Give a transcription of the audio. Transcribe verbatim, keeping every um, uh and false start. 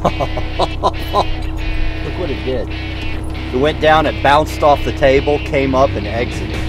Look what it did. It went down, it bounced off the table, came up and exited.